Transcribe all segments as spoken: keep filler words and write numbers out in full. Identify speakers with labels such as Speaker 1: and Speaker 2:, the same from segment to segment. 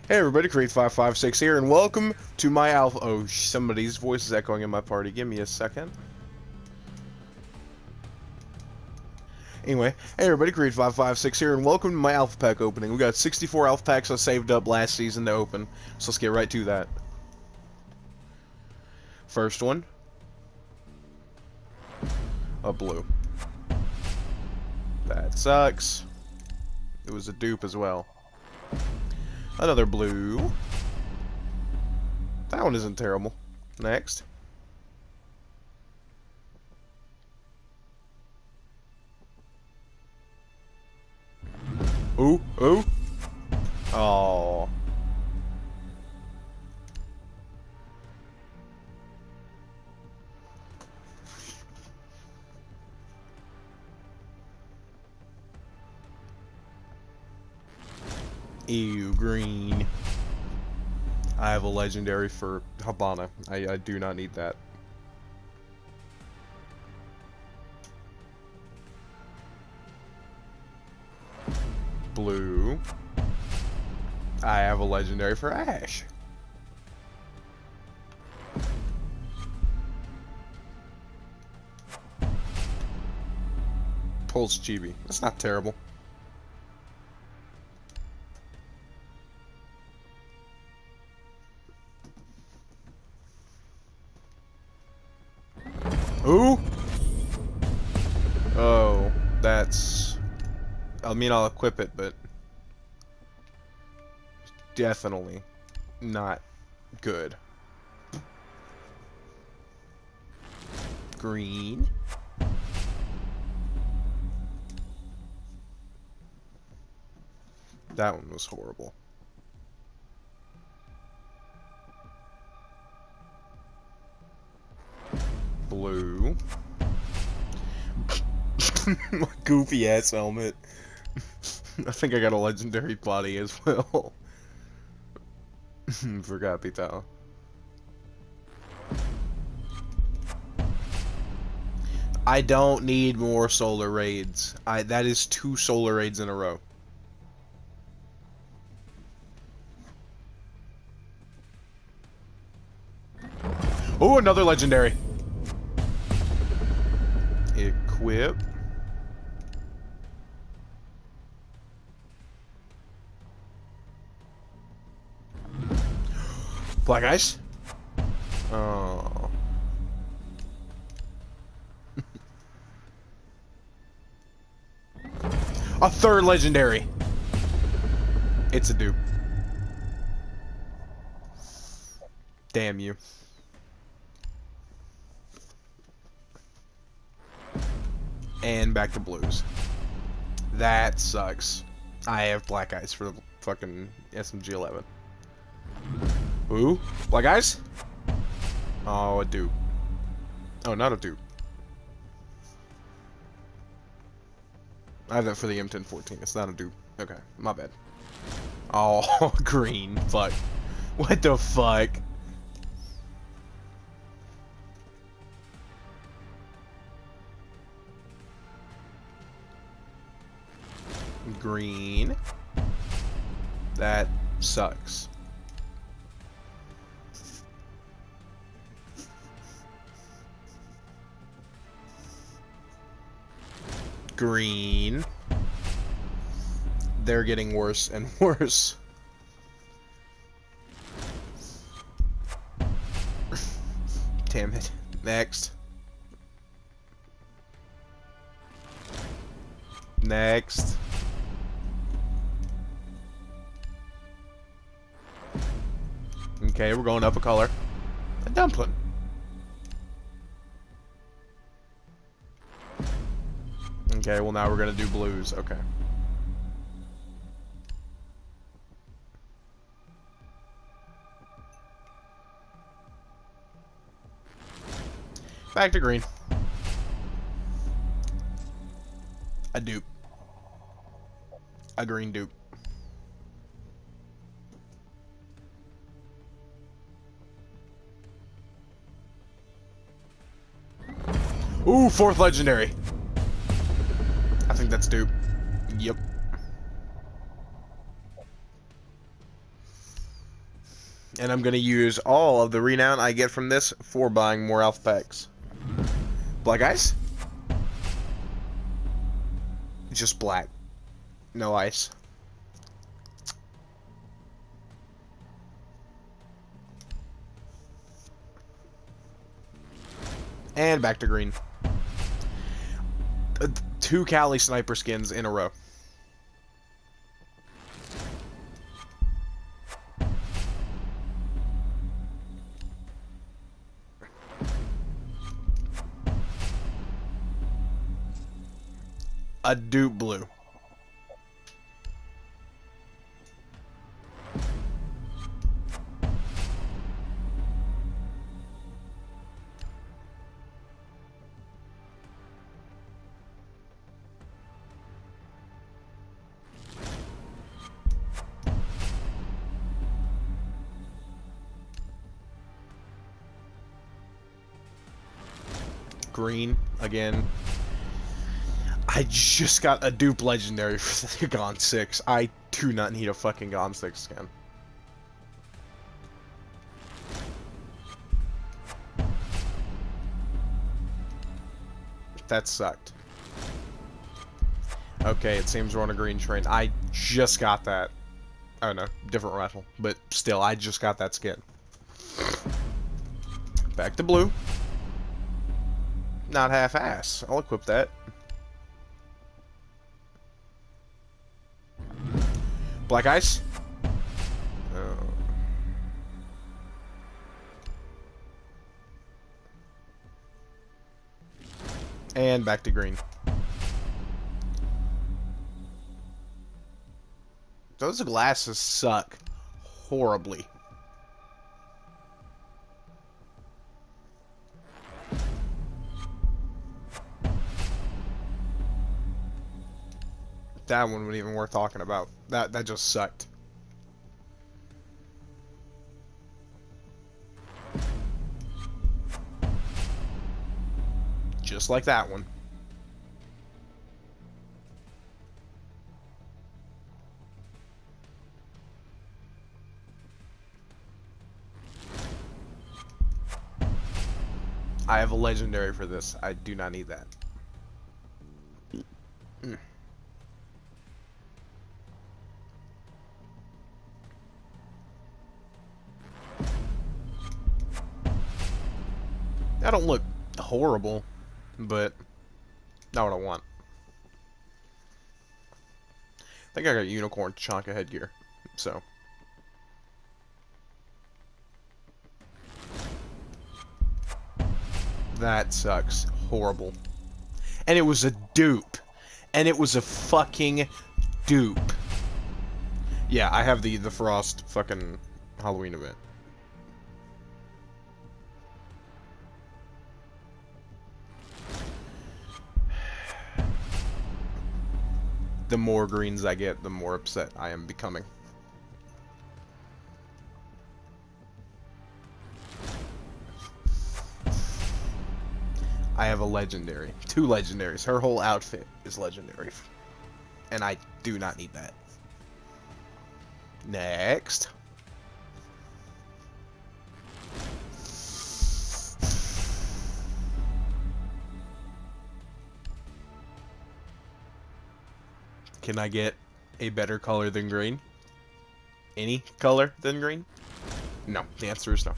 Speaker 1: Hey everybody, Create five five six here, and welcome to my alpha- Oh, somebody's voice is echoing in my party. Give me a second. Anyway, hey everybody, Create five five six here, and welcome to my alpha pack opening. We got sixty-four alpha packs I saved up last season to open, so let's get right to that. First one. A blue. That sucks. It was a dupe as well. Another blue. That one isn't terrible. Next. Ooh, ooh. Oh. Ew, green. I have a legendary for Habana. I, I do not need that. Blue. I have a legendary for Ash. Pulse Chibi. That's not terrible. Ooh! Oh, that's... I mean, I'll equip it, but... definitely not good. Green. That one was horrible. Blue. My goofy ass helmet. I think I got a legendary body as well. Forgot Pitao. I don't need more solar raids. I that is two solar raids in a row. Oh, another legendary. Equip. Black Ice? Oh. A third legendary. It's a dupe. Damn you. And back to blues. That sucks. I have Black Ice for the fucking S M G eleven. Ooh, Black Ice? Oh, a dupe. Oh, not a dupe. I have that for the M ten fourteen. It's not a dupe. Okay, my bad. Oh, green. Fuck. What the fuck? Green. That sucks. Green. They're getting worse and worse. Damn it. Next. Next. Okay, we're going up a color. A dumpling. Okay, well now we're gonna do blues. Okay. Back to green. A dupe. A green dupe. Ooh, fourth legendary. I think that's dupe. Yep. And I'm going to use all of the renown I get from this for buying more alpha packs. Black ice? Just black. No ice. And back to green. Uh, two Cali sniper skins in a row. A dupe blue. Green again. I just got a dupe legendary for the Gon six. I do not need a fucking Gon six skin. That sucked. Okay, it seems we're on a green train. I just got that. Oh no, different rifle. But still, I just got that skin. Back to blue. Not half-ass. I'll equip that. Black ice? Oh. And back to green. Those glasses suck horribly. That one wasn't even worth talking about. That that just sucked. Just like that one. I have a legendary for this. I do not need that. Mm. I don't look horrible, but not what I want. I think I got unicorn Tachanka headgear, so. That sucks. Horrible. And it was a dupe. And it was a fucking dupe. Yeah, I have the, the Frost fucking Halloween event. The more greens I get, the more upset I am becoming. I have a legendary. Two legendaries. Her whole outfit is legendary. And I do not need that. Next. Can I get a better color than green? Any color than green? No. The answer is no.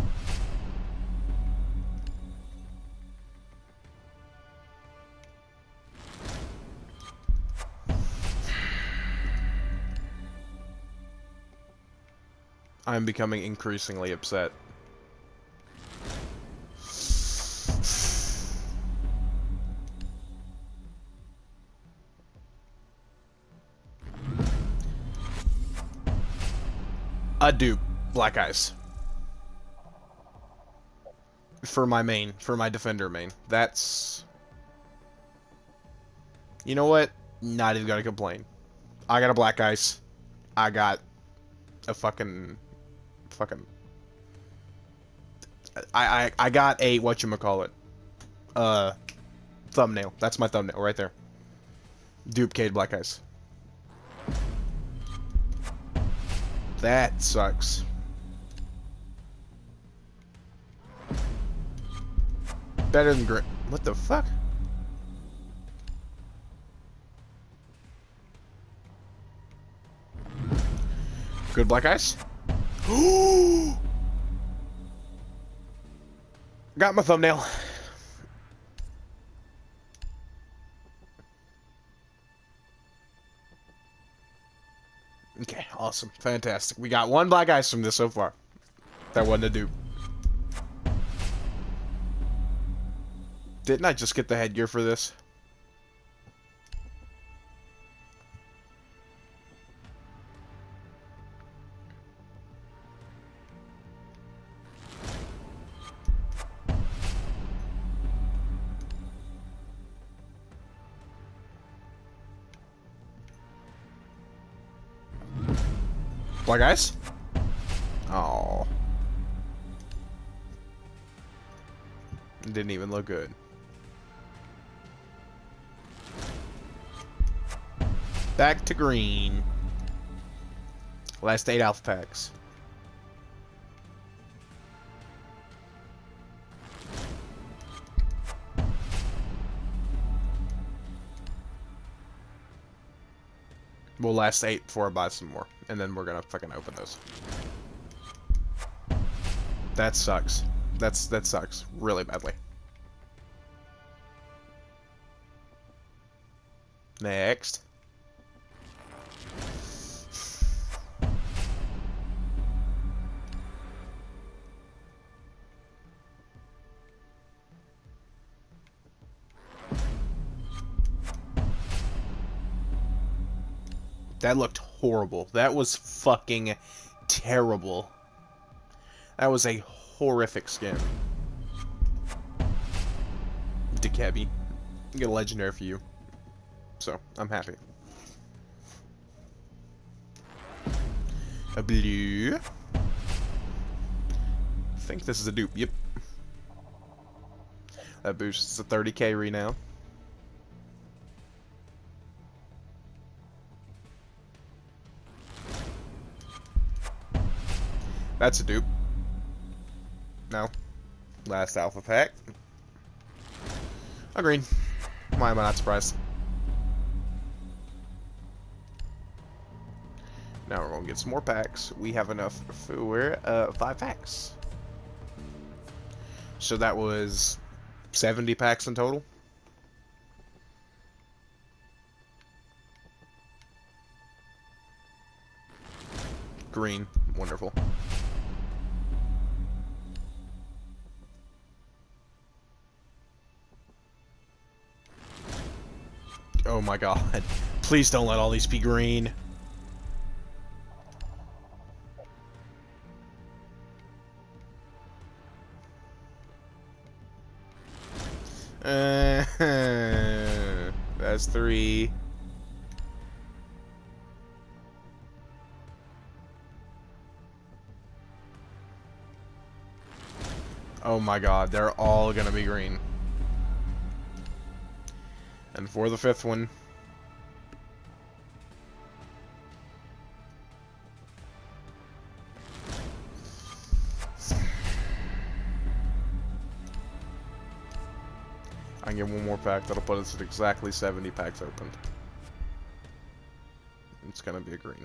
Speaker 1: I'm becoming increasingly upset. A dupe. Black Ice. For my main. For my defender main. That's... You know what? Not even gonna complain. I got a Black Ice. I got a fucking... Fucking... I, I, I got a... Whatchamacallit. Uh... Thumbnail. That's my thumbnail right there. Dupe Cade Black Ice. That sucks. Better than green. What the fuck? Good black ice. Got my thumbnail. Okay, awesome. Fantastic. We got one black ice from this so far. That wasn't a dupe. Didn't I just get the headgear for this? Black ice? Oh. Didn't even look good. Back to green. Last eight alpha packs. We'll last eight before I buy some more. And then we're gonna fucking open those. That sucks. That's that sucks really badly. Next. That looked horrible. That was fucking terrible. That was a horrific skin. Dekebi. Get a legendary for you. So, I'm happy. A blue. I think this is a dupe. Yep. That boosts a thirty K renown. That's a dupe. No. Last alpha pack. A green. Why am I not surprised? Now we're gonna get some more packs. We have enough for uh, five packs. So that was seventy packs in total. Green. Wonderful. Oh my god. Please don't let all these be green. Uh, that's three. Oh my god, they're all gonna be green. And for the fifth one, I can get one more pack that'll put us at exactly seventy packs opened. It's gonna be a green.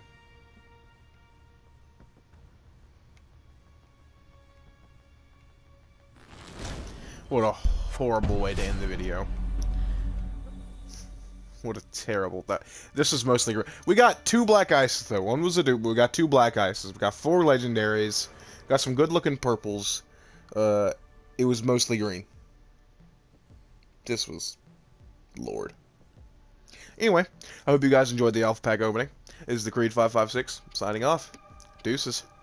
Speaker 1: What a horrible way to end the video. What a terrible that. This is mostly green. We got two black ices though. One was a dupe. We got two black ices. We got four legendaries. Got some good looking purples. Uh, it was mostly green. This was Lord. Anyway, I hope you guys enjoyed the alpha pack opening. This is the Creed five five six signing off. Deuces.